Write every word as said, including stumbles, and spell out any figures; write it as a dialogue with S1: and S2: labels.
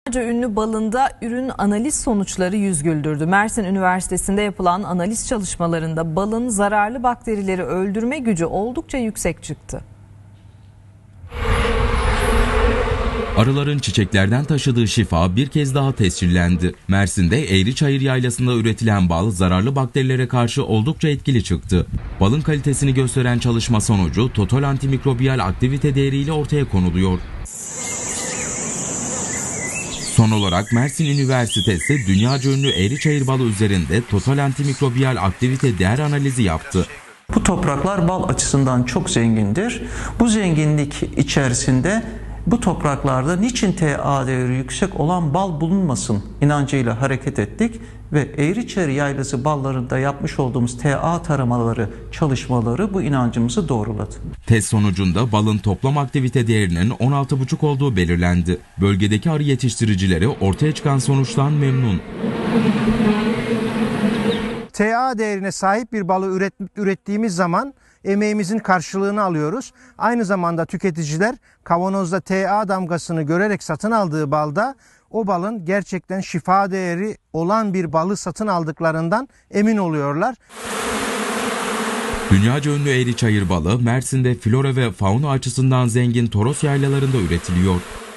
S1: Ünlü balında ürün analiz sonuçları yüz güldürdü. Mersin Üniversitesi'nde yapılan analiz çalışmalarında balın zararlı bakterileri öldürme gücü oldukça yüksek çıktı.
S2: Arıların çiçeklerden taşıdığı şifa bir kez daha tescillendi. Mersin'de Eğriçayır Yaylası'nda üretilen bal zararlı bakterilere karşı oldukça etkili çıktı. Balın kalitesini gösteren çalışma sonucu total antimikrobiyal aktivite değeriyle ortaya konuluyor. Son olarak Mersin Üniversitesi dünyaca ünlü Eğriçayır balı üzerinde total antimikrobiyal aktivite değer analizi yaptı.
S3: Bu topraklar bal açısından çok zengindir. Bu zenginlik içerisinde bu topraklarda niçin T A değeri yüksek olan bal bulunmasın inancıyla hareket ettik ve Eğriçayır Yaylası ballarında yapmış olduğumuz T A taramaları, çalışmaları bu inancımızı doğruladı.
S2: Test sonucunda balın toplam aktivite değerinin on altı buçuk olduğu belirlendi. Bölgedeki arı yetiştiricileri ortaya çıkan sonuçtan memnun.
S4: T A değerine sahip bir balı üret, ürettiğimiz zaman emeğimizin karşılığını alıyoruz. Aynı zamanda tüketiciler kavanozda T A damgasını görerek satın aldığı balda o balın gerçekten şifa değeri olan bir balı satın aldıklarından emin oluyorlar.
S2: Dünyaca ünlü Eğriçayır balı Mersin'de flora ve fauna açısından zengin Toros yaylalarında üretiliyor.